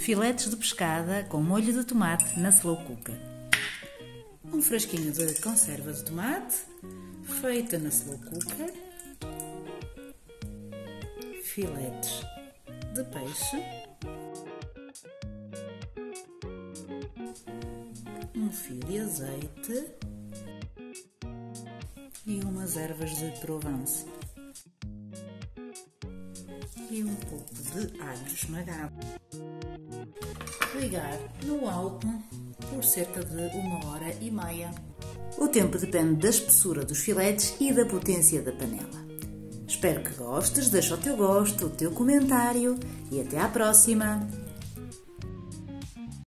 Filetes de pescada com molho de tomate na slow cooker. Um frasquinho de conserva de tomate, feita na slow cooker. Filetes de peixe. Um fio de azeite. E umas ervas de Provence. E um pouco de alho esmagado. Ligar no alto por cerca de 1h30. O tempo depende da espessura dos filetes e da potência da panela. Espero que gostes, deixa o teu gosto, o teu comentário e até à próxima!